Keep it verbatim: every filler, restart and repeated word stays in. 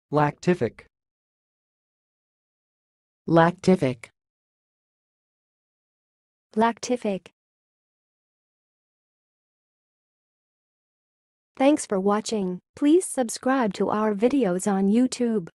lactific, lactific, lactific. Thanks for watching. Please subscribe to our videos on YouTube.